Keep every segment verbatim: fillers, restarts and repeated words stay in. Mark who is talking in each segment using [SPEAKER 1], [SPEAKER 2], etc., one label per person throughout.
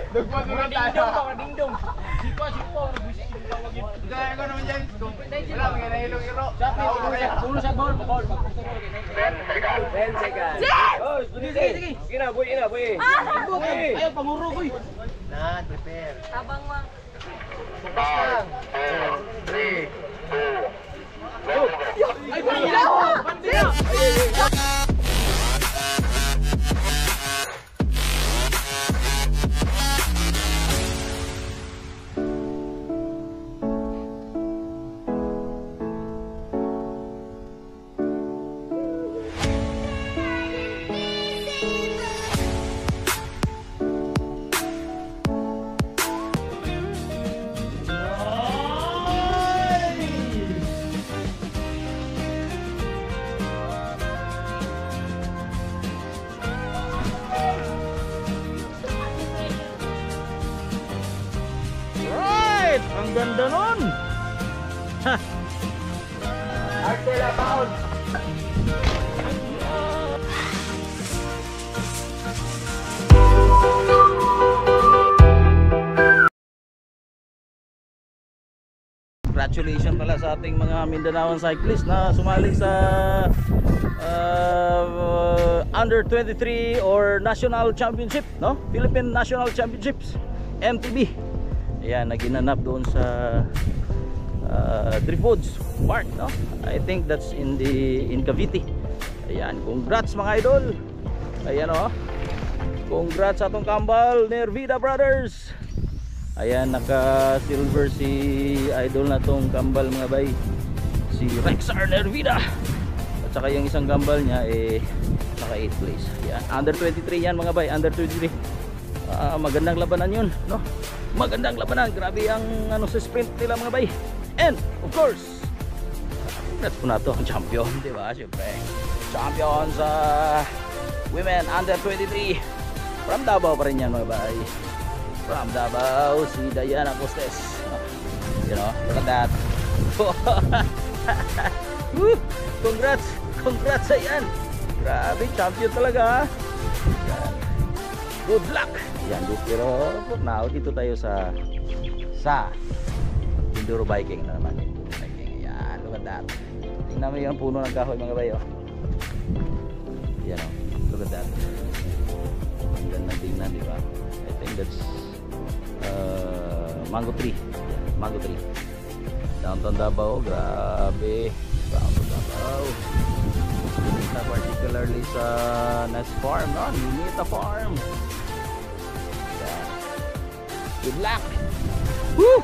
[SPEAKER 1] Dugmag mo tayo. Dingdong. Sipa, sipa. Kaya ko naman dyan. Wala, mga nahilong iro. Pulo sa ball. ten seconds. Oh, sige, sige. Sige na, boy, ina, boy. Ayaw, panguro, boy. Na, prepare.
[SPEAKER 2] Abang ma.
[SPEAKER 1] Focus lang. three, two, ay, bandila! Bandila!
[SPEAKER 3] Ang ganda nun! Ha!
[SPEAKER 1] Artela Pound!
[SPEAKER 3] Congratulations pala sa ating mga Mindanaoan cyclists na sumali sa uh, under twenty-three or National Championship, no? Philippine National Championships, M T B. Ayan, naginanap doon sa uh, Trifoods Park, no? I think that's in the in Cavite. Ayan, congrats mga idol. Ayan oh. Congrats sa atong kambal Nervida Brothers. Ayan, naka silver si idol na tong kambal mga bay, si Rexar Nervida. At saka yung isang kambal niya eh naka eighth place. Ayan, under twenty-three yan mga bay, under twenty-three. Uh, magandang labanan yun, no? Magandang labanan, grabe ang ano sa sprint nila mga bay. And of course, congrats po na to ang champion, di ba? Siyempre, champion sa women under twenty-three. From Davao pa rin yan mga bay. From Davao, si Diana Costes. You know, look at that. Woo! Congrats, congrats sa yan. Grabe, champion talaga. Yan. Good luck. Yan, pero now dito tayo sa sa Enduro biking na naman. Enduro biking. Yan, look at that. Tingnan mo yung puno ng kahoy mga bayo. Yan o, look at that. Ang ganda tingnan, di ba? I think that's uh, mango tree. Yan, mango tree. Downtown Davao, grabe. Downtown Davao. Kita particularly sa Nest Farm, no? Ninita Farm. Good luck! Woo!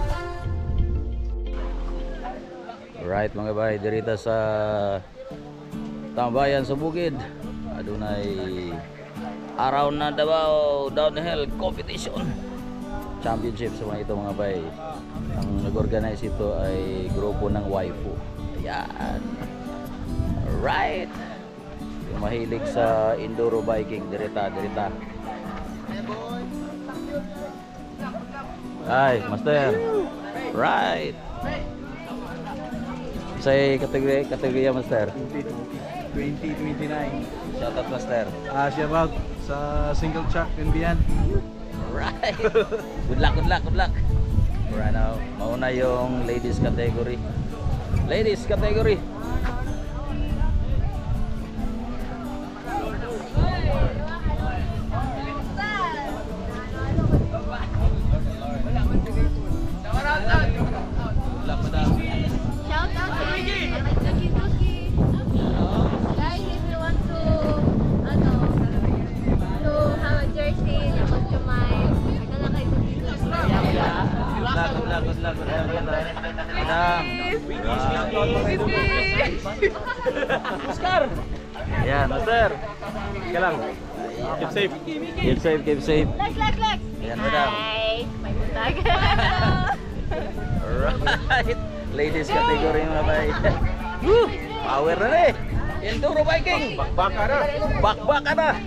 [SPEAKER 3] Right mga bay, dirita sa tambayan sa bukid. Adunay araw na Davao downhill competition championship sa mga ito mga bay. Ang nag-organize ito ay grupo ng waifu. Ayan. Alright. Yung mahilig sa enduro biking, dirita, dirita. Ay, master. Right. Say kategori kategori master.
[SPEAKER 4] twenty twenty-nine.
[SPEAKER 3] Shout out master.
[SPEAKER 4] Ah, siya bag sa single track and beyond.
[SPEAKER 3] Right. Good luck, good luck, good luck. Right now, mauna yung ladies category. Ladies category.
[SPEAKER 1] Oscar!
[SPEAKER 3] Ayan, master. Ika lang.
[SPEAKER 4] Keep safe.
[SPEAKER 3] Keep safe, keep safe.
[SPEAKER 2] Lex, Lex, Lex!
[SPEAKER 3] Ayan, madam.
[SPEAKER 2] Hi! May buntag.
[SPEAKER 3] Alright. Ladies category mga bay. Woo! Power na eh. Enduro biking.
[SPEAKER 1] Bakbak ka na.
[SPEAKER 3] Bakbak ka na.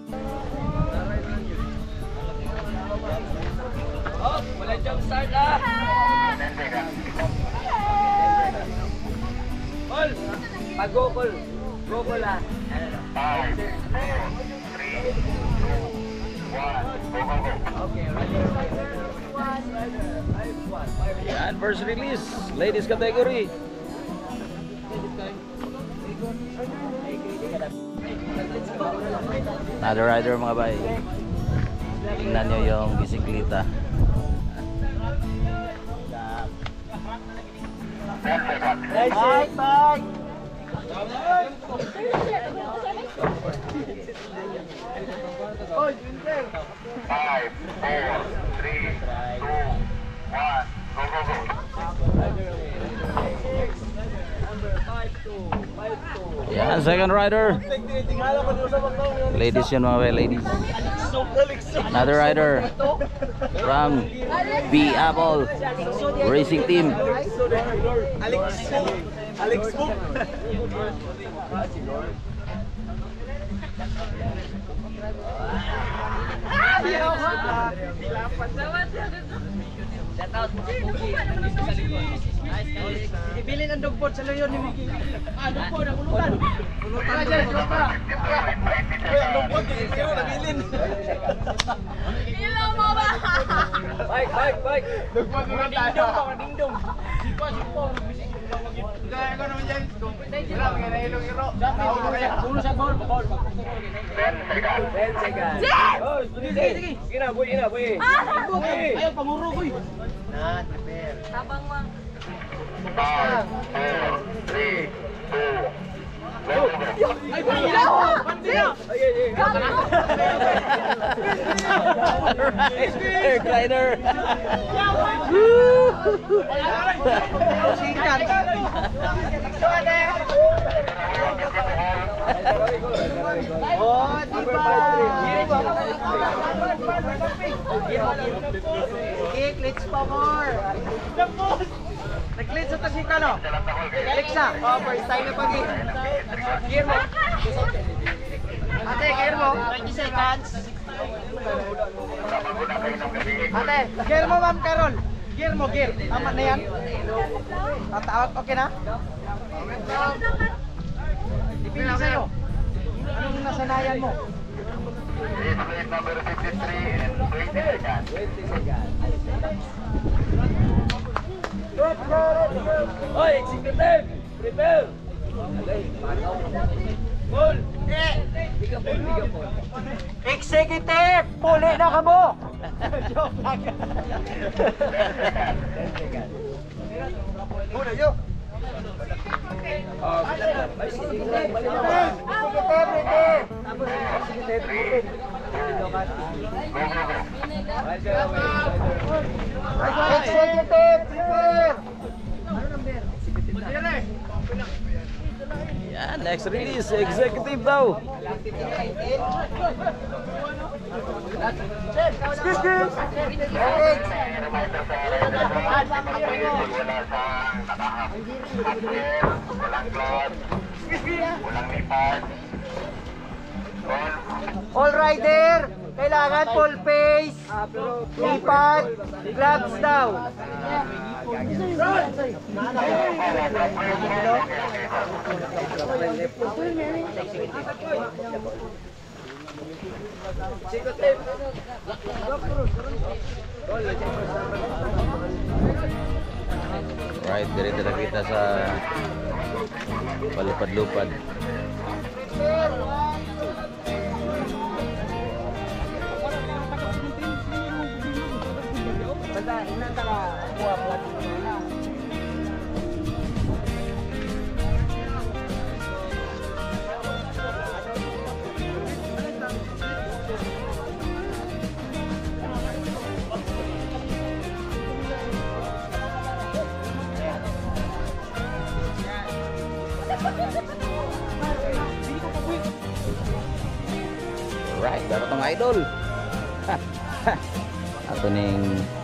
[SPEAKER 1] Oh, wala jump start ah. Call. Pag-go call. Go call ah. five, four, three, two, one, go, go, go. Okay, ready.
[SPEAKER 3] Yan, first release, ladies category. Another rider mga bay. Tingnan nyo yung bisikleta.
[SPEAKER 1] Bike, bike. Oh, Junter.
[SPEAKER 2] Five, four, three, two, one, go, go, go.
[SPEAKER 3] Yan, second rider. Ladies yun mga bay, ladies. Another rider from B Apple Racing Team.
[SPEAKER 1] Alex Alex Book. Ibilin ang dugpot sa layon ni Mickey. Ah, dugpot ang kulutan. Kulutan dyan, kulutan. Uy, ang dugpot, hindi ko nabilin.
[SPEAKER 5] Ilaw mo ba?
[SPEAKER 1] Bike, bike, bike. Dugpot mo lang tayo. Dingdong, Siko, siko. Kaya ko naman dyan. Wala, mga nahilong iro. Pulo sa ball, ball. ten seconds.
[SPEAKER 5] Jen!
[SPEAKER 1] Oh, sige, sige, sige. Sige na, boy, sige na, boy. Ayaw, pamuro, boy. Not fair.
[SPEAKER 5] Tabang mo.
[SPEAKER 2] Five, four, three, two, go, go, go.
[SPEAKER 1] Ay, bandila! Bandila! Ay, ay, ay.
[SPEAKER 3] Alright, third rider.
[SPEAKER 1] Sikat. Oh, diba? Okay, glitch pa more. Nag-glitch sa tasika, no? Glitch na. Oh, first time na pag gear mo. Ate, gear mo. twenty seconds. Ate, gear mo, Ma'am Carol. Gear mo, gear. Tama na yan? Tatawag, okay na? Dipili sa'yo. Anong nasanayan mo?
[SPEAKER 2] Race plate number fifty-three and twenty seconds.
[SPEAKER 3] Oy, executive! Prepare!
[SPEAKER 1] Full! Executive! Puli na ka mo! Joke lang. Muna, yo! Executive! Prepare!
[SPEAKER 3] Yan, next release, executive daw.
[SPEAKER 1] Excuse me!
[SPEAKER 2] Reminder sa wala sa nakahapir, walang gloves, walang lipat.
[SPEAKER 1] All rider, kailangan full face, lipat, gloves daw.
[SPEAKER 3] Right, dito na kita sa palupad-lupad. Right, dapat tong idol. Ato ning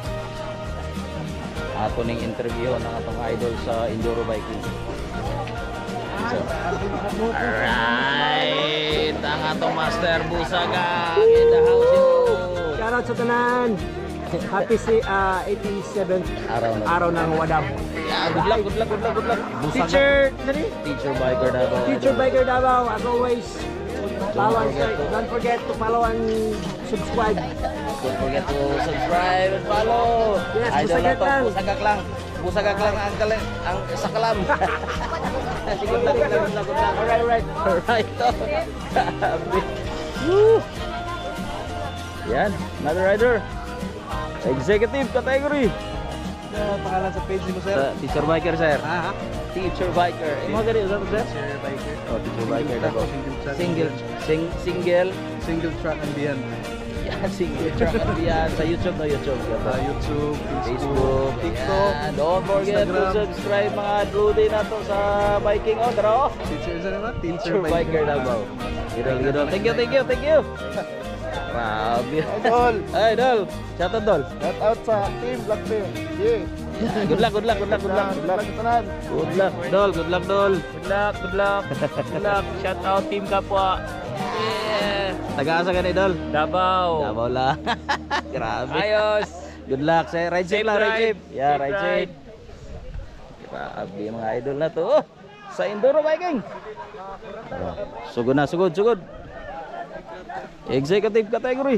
[SPEAKER 3] ato ning interview ng atong idol sa enduro biking. So, alright, ang atong Master Busaga in the house yo.
[SPEAKER 6] Shout out sa tanan. Happy si uh, eighty-seventh
[SPEAKER 3] Araw na.
[SPEAKER 6] araw ng Wadam.
[SPEAKER 3] Yeah, good luck, good luck, good luck, good luck. Busaga.
[SPEAKER 6] Teacher, nani?
[SPEAKER 3] Teacher biker Davao.
[SPEAKER 6] Teacher Biker Davao, as always. Follow and don't forget to follow and subscribe.
[SPEAKER 3] Don't forget to subscribe and follow.
[SPEAKER 6] Yes,
[SPEAKER 3] Idol na
[SPEAKER 6] busagak
[SPEAKER 3] to,
[SPEAKER 6] lang.
[SPEAKER 3] busagak lang. Busagak lang ang, kalang, ang sa kalam. Sige, good luck, good luck, good luck, good luck. Alright, alright. Alright, to. Grabe. Woo! Yan, another rider. Executive category.
[SPEAKER 4] Ano pangalan sa page mo, sir?
[SPEAKER 3] Sa teacher biker, sir.
[SPEAKER 4] Ah, ha?
[SPEAKER 3] Teacher biker. Eh, mga ganito, sir, sir?
[SPEAKER 4] Sir Biker.
[SPEAKER 3] Oh, teacher biker na
[SPEAKER 4] Single
[SPEAKER 3] ko.
[SPEAKER 4] track.
[SPEAKER 3] Single, sing, single.
[SPEAKER 4] Single track and beyond.
[SPEAKER 3] Yan, single track and beyond. Sa YouTube, no? YouTube.
[SPEAKER 4] Uh, YouTube,
[SPEAKER 3] Facebook,
[SPEAKER 4] Facebook, TikTok,
[SPEAKER 3] Ayan. Don't forget
[SPEAKER 4] Instagram.
[SPEAKER 3] to subscribe mga Blue Day na to sa biking. Oh, tara oh.
[SPEAKER 4] Teacher, saan naman?
[SPEAKER 3] Teacher biker na ba? Gidol, gidol. Thank you, thank you, thank you. Grabe.
[SPEAKER 4] Idol!
[SPEAKER 3] Ay, Dol. Shout out, Dol.
[SPEAKER 4] Shout out sa team Blackpink. Yeah.
[SPEAKER 3] Good luck, good luck, good luck, good luck.
[SPEAKER 4] Good luck, tanan.
[SPEAKER 3] Good luck, Dol. Good luck, Dol.
[SPEAKER 1] Good luck, good luck. Good luck. Shout out Team Kapwa.
[SPEAKER 3] Yeah. Taga-asa ka ni Dol?
[SPEAKER 1] Davao.
[SPEAKER 3] Davao lang. Grabe.
[SPEAKER 1] Ayos.
[SPEAKER 3] Good luck sa ride safe
[SPEAKER 1] Safe
[SPEAKER 3] lang, ride
[SPEAKER 1] ride.
[SPEAKER 3] safe. Yeah,
[SPEAKER 1] Safe
[SPEAKER 3] ride
[SPEAKER 1] ride.
[SPEAKER 3] safe. Grabe mga idol na to. Oh, sa enduro biking. Oh, sugod na, sugod, sugod. Executive category.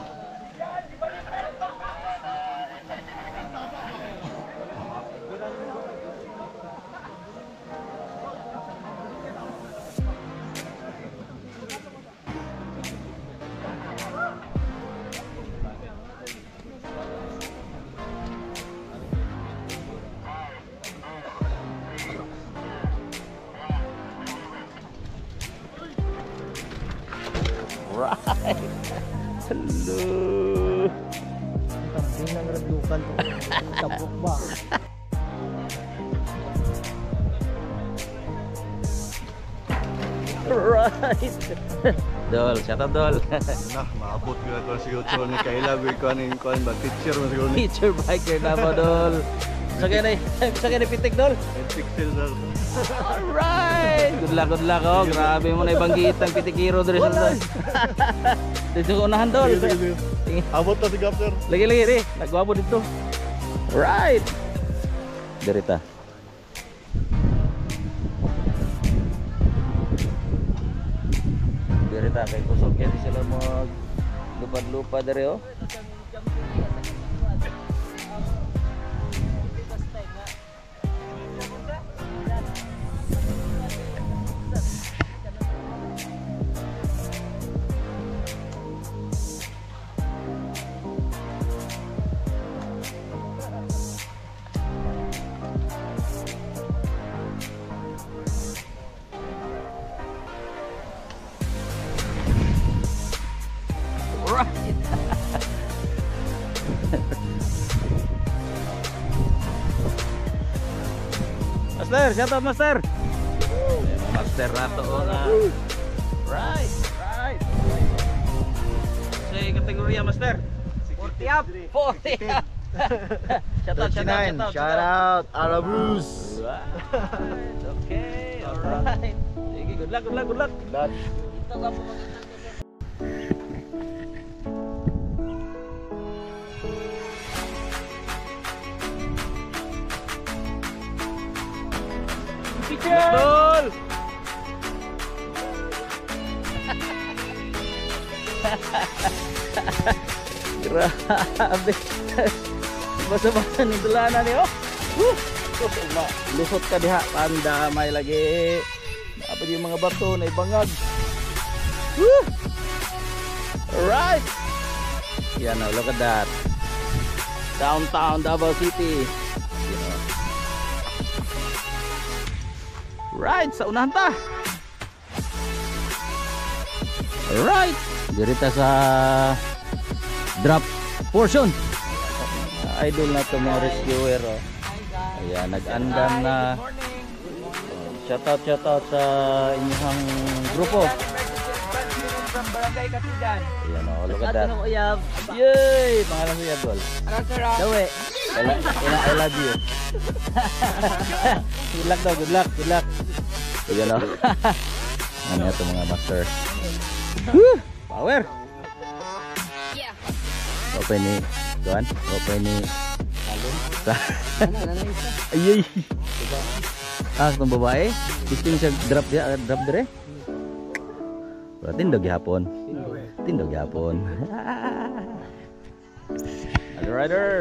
[SPEAKER 3] Right. Hello.
[SPEAKER 6] Hindi na naglukan to. Tapok ba?
[SPEAKER 3] Right. Dol, shout out Dol.
[SPEAKER 4] Nah, maabot ko na ito siguro ni Kayla. Ko ano yung kuhan ba? Teacher mo siguro ni.
[SPEAKER 3] Teacher biker na ba Dol? Sa kaya na, sa kaya na pitik Dol.
[SPEAKER 4] Pixel, sir.
[SPEAKER 3] Alright! Good luck, good luck oh. Grabe mo na ibanggit ang pitikiro dito sa Dol. Dito ko unahan Dol. Tingin.
[SPEAKER 4] Abot na si Gap, sir.
[SPEAKER 3] Lagi lagi rin, nagwapo dito. Right. Derita. Derita kay kusog kaya di sila mag lupad-lupad dari oh. Master, shout out Master. Master nato na. Right, right. Sa kategorya Master.
[SPEAKER 1] forty up.
[SPEAKER 3] forty. Shout out, shout out, shout out.
[SPEAKER 4] Shout out, Arabus.
[SPEAKER 3] Right. Okay, alright. Sige, good luck, good luck, good luck.
[SPEAKER 4] That.
[SPEAKER 3] Betul. Grabe. Basa-basa ni dulanan ni oh. Woo! Lusot ka diha, pandamay lagi. Apa yung mga bato na ibangag. Woo! Alright. Yan oh, look at that. Downtown Davao City. You know. Right, sa unahan ta. Alright, dirita sa drop portion. Uh, idol na to mga rescuer oh. Ayan, nag-andam na. Uh, shout out, shout out sa inyong grupo.
[SPEAKER 1] From Barangay Katidan.
[SPEAKER 3] Ayan oh, look at that. Yay! Pangalan mo yan, Dol. Dawe. I, lo- I love you. Good luck daw, good luck, good luck. Ayan o. Ano ito mga master. Woo! Power! Open ni Tuan, open ni Ayay! Ah, itong babae. Gusto niya drop dia, drop dire. Berarti hindi gihapon. tindog yapon. Other rider.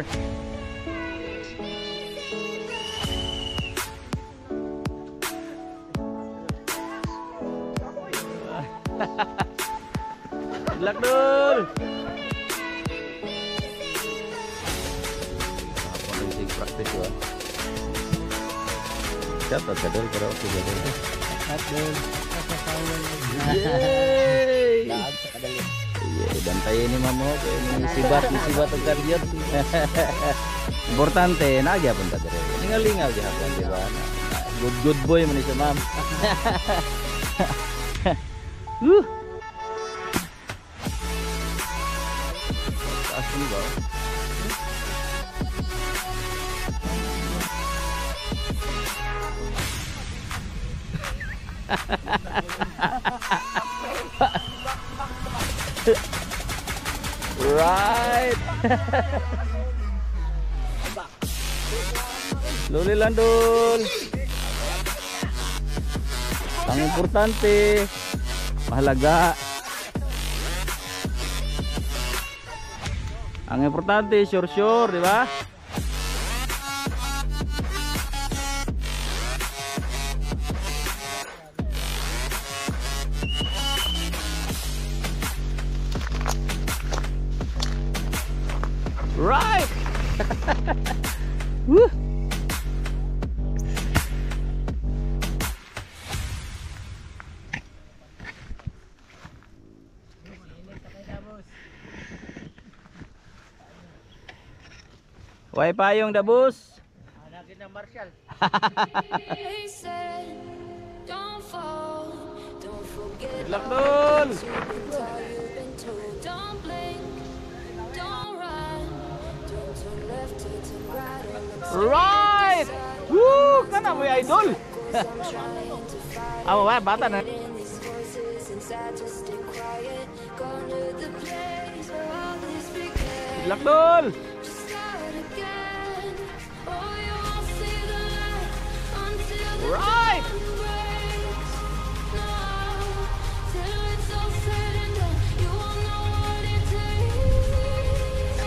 [SPEAKER 3] Good luck, Dul. Racing practice ya. Siapa kadal para oke kadal.
[SPEAKER 6] Kadal.
[SPEAKER 3] Yeay. Iya, bantai ini mamo ini sibat sibat tegar dia. Importante naga pun kadal. Lingal-lingal dia kan di bawah. Good good boy manusia mam. Uh. Asli bawah. Right. Luli landul. Ang importante mahalaga. Ang importante sure sure, di ba? Right. Woo. Way payong dabus.
[SPEAKER 1] Hanapin ng Marshall.
[SPEAKER 5] They said, don't fall, don't forget
[SPEAKER 3] Good luck, Dul.
[SPEAKER 5] you've been told. Don't blink, don't run, don't turn left, to turn right on the
[SPEAKER 3] Right. Woo, kana mo idol.
[SPEAKER 5] I'm trying to fight
[SPEAKER 3] Amo ba bata na.
[SPEAKER 5] in these voices inside, just stay quiet. Gone to the place where all this began.
[SPEAKER 3] Good luck, Dul.
[SPEAKER 5] Just start again. Oh, you won't see the light until the
[SPEAKER 3] Right.
[SPEAKER 5] dawn breaks. No, till it's all said and done, you won't know what it takes.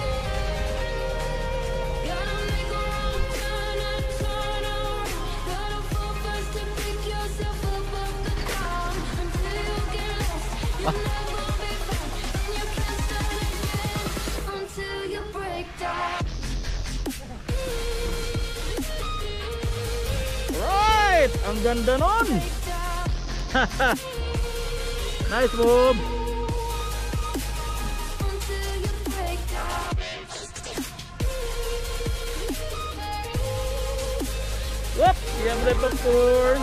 [SPEAKER 5] Gotta make a wrong turn and turn around. Gotta fall fast to pick yourself up off the ground. Until you get lost, you'll never be found, and you can't start again until you break down.
[SPEAKER 3] Right. Ang ganda nun. Nice move.
[SPEAKER 5] Until you break down.
[SPEAKER 3] Whoop, yang popcorn.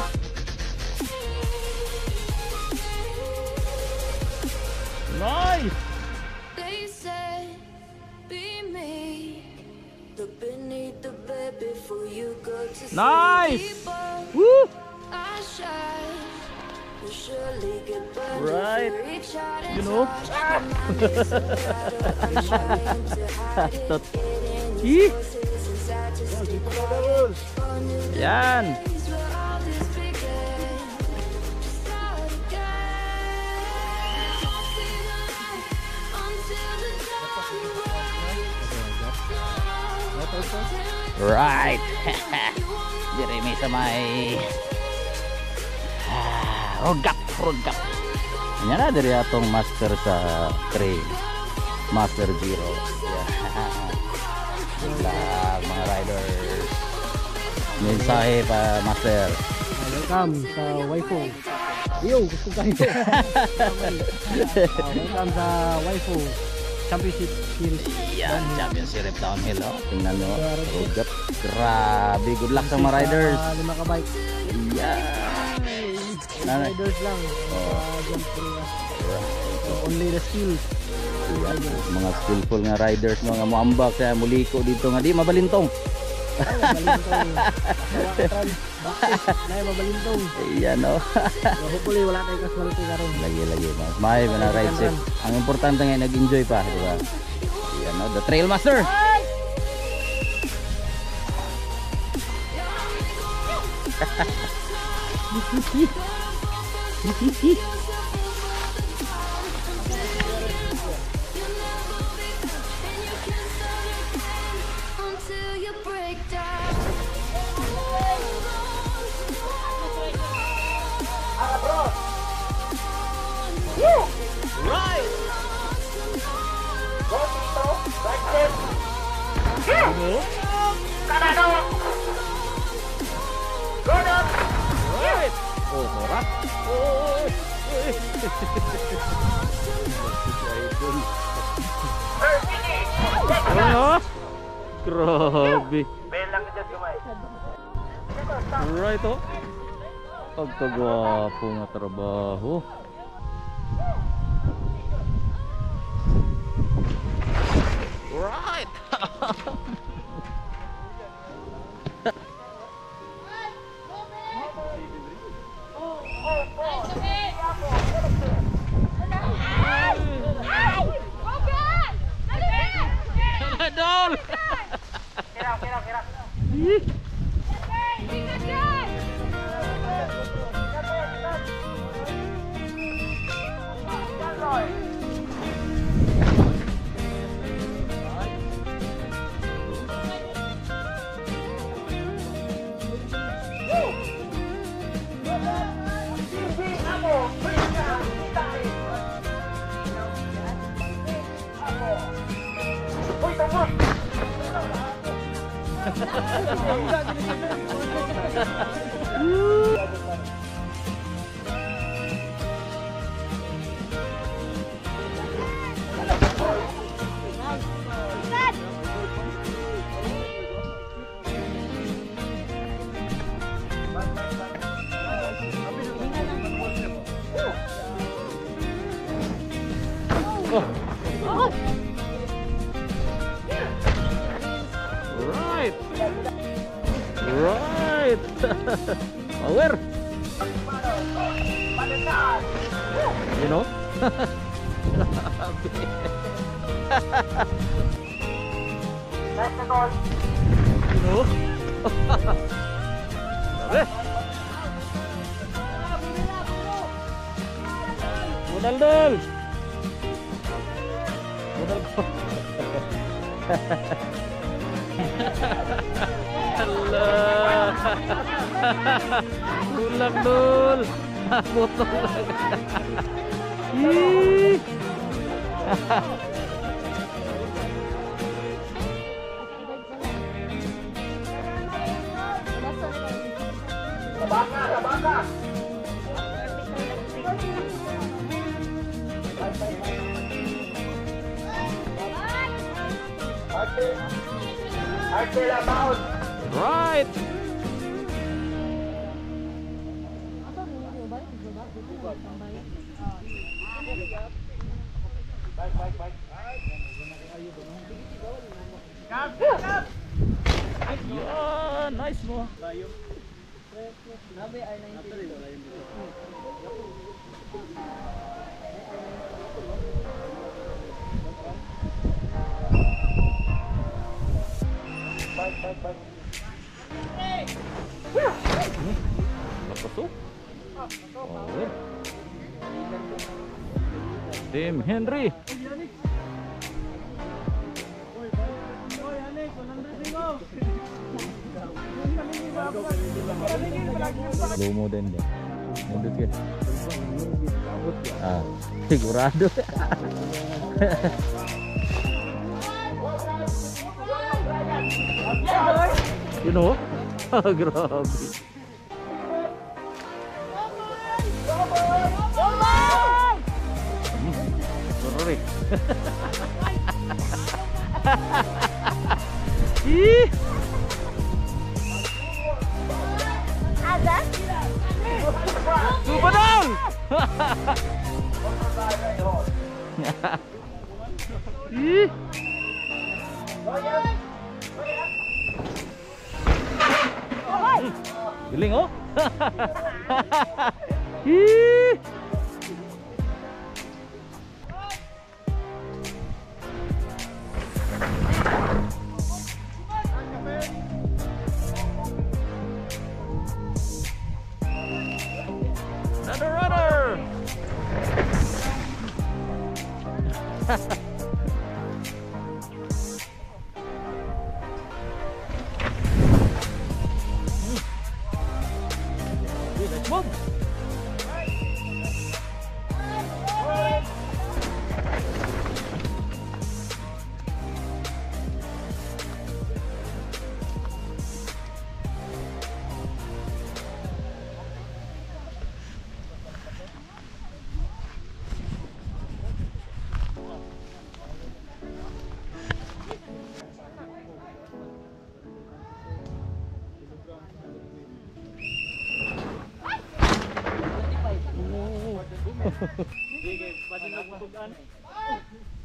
[SPEAKER 3] Nice.
[SPEAKER 5] They said, be me. Look beneath the bed before you go to sleep.
[SPEAKER 3] Nice.
[SPEAKER 5] People
[SPEAKER 3] Woo.
[SPEAKER 5] I shine. You'll surely get burned
[SPEAKER 3] Right.
[SPEAKER 5] if you reach out and
[SPEAKER 3] You know.
[SPEAKER 5] touch. My mind is a battle. I'm trying to hide it.
[SPEAKER 3] Tot.
[SPEAKER 5] Hidden
[SPEAKER 3] Ih.
[SPEAKER 5] voices inside, just keep quiet. Gone to the
[SPEAKER 3] Yan.
[SPEAKER 5] place where all this began. Just start again. Won't see the light until the dawn breaks.
[SPEAKER 3] Right. Diri mi sa may ah, road gap, road gap. Yan na diri atong master sa train. Master Zero. Yeah. Good luck, mga riders. Mensahe pa, master.
[SPEAKER 6] Welcome sa waifu. Yo, gusto kayo. Ah, welcome sa waifu Championship Series.
[SPEAKER 3] Yan, champion si Rep Downhill. Oh. Tingnan nyo. Road gap. Grabe. Good luck sa mga riders.
[SPEAKER 6] Ah, lima ka bike.
[SPEAKER 3] Yan. Nanay.
[SPEAKER 6] Riders lang. Ah, jump through. So, only the skills.
[SPEAKER 3] Yan, mga skillful nga riders mga muambak sa muliko dito nga di mabalintong.
[SPEAKER 6] Ay, mabalintong. Hawakan. Bakit? Nay, mabalintong.
[SPEAKER 3] Ayan o.
[SPEAKER 6] So, hopefully, wala tayong casualty karon.
[SPEAKER 3] Lagi-lagi mas may na ride safe. Ang importante nga nag-enjoy pa, di ba? Ayan o, the Trail Master. mo.
[SPEAKER 2] Kanado! Gunot!
[SPEAKER 3] Right. Oh, Nora. Oh, oh, idol.
[SPEAKER 2] Thirty!
[SPEAKER 3] Ano? Grabe.
[SPEAKER 2] Belang dyan kumay.
[SPEAKER 3] Right, oh. Pagkagwapo nga trabaho. Right. Dol.
[SPEAKER 2] Kira, kira, kira.
[SPEAKER 3] Right. Right. Power. You know? You know? Grabe. Modal dol. Modal ko. Allah. Tulak dul. Botol lang. Ih.
[SPEAKER 2] Baka, baka. Arte. Arte labaon.
[SPEAKER 3] Right. Yeah, nice mo. Lakas oh. Power. Tim Henry. Low mo din din. Nandun ka. Ah, sigurado. You know? Ah, grabe. Sorry. Ih.
[SPEAKER 5] Ada?
[SPEAKER 3] Lupa dong. Ih. Giling oh. Ih. Another runner. Let's move. Sige, basi na putugan.